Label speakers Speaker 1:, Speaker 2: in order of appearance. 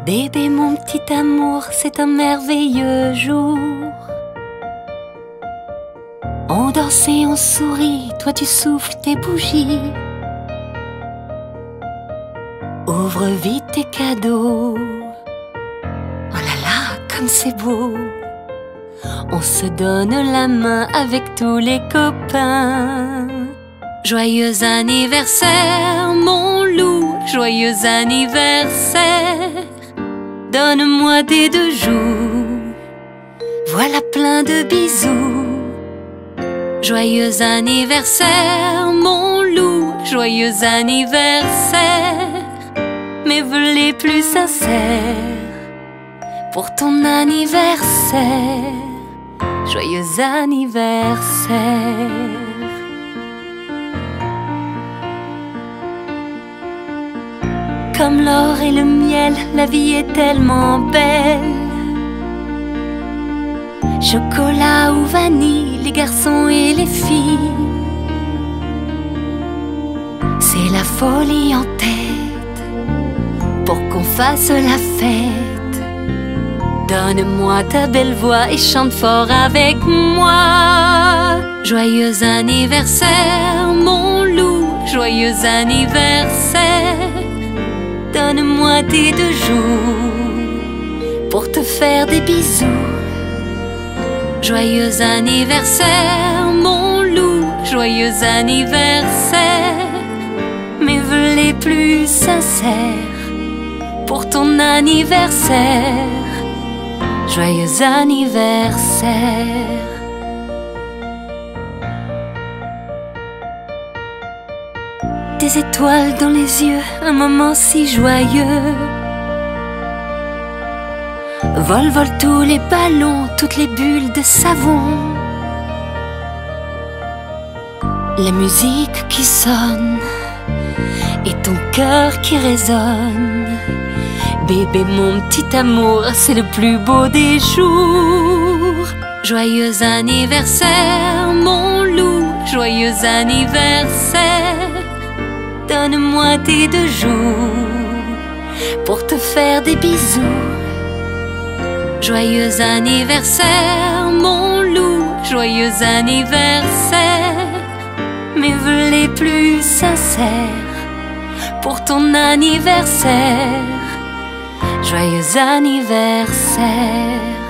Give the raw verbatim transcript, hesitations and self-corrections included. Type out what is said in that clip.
Speaker 1: Bébé, mon petit amour, c'est un merveilleux jour. On danse et on sourit, toi tu souffles tes bougies. Ouvre vite tes cadeaux. Oh là là, comme c'est beau. On se donne la main avec tous les copains. Joyeux anniversaire, mon loup, joyeux anniversaire. Donne-moi des deux joues, voilà plein de bisous. Joyeux anniversaire, mon loup, joyeux anniversaire. Mes vœux les plus sincères pour ton anniversaire. Joyeux anniversaire. Comme l'or et le miel, la vie est tellement belle. Chocolat ou vanille, les garçons et les filles. C'est la folie en tête pour qu'on fasse la fête. Donne-moi ta belle voix et chante fort avec moi. Joyeux anniversaire, mon loup, joyeux anniversaire. Donne-moi tes deux joues pour te faire des bisous. Joyeux anniversaire, mon loup, joyeux anniversaire. Mes vœux les plus sincères pour ton anniversaire. Joyeux anniversaire. Des étoiles dans les yeux, un moment si joyeux. Vol, vol tous les ballons, toutes les bulles de savon. La musique qui sonne et ton cœur qui résonne. Bébé, mon petit amour, c'est le plus beau des jours. Joyeux anniversaire, mon loup, joyeux anniversaire. Donne-moi tes deux joues pour te faire des bisous. Joyeux anniversaire, mon loup, joyeux anniversaire. Mes vœux les plus sincères pour ton anniversaire. Joyeux anniversaire.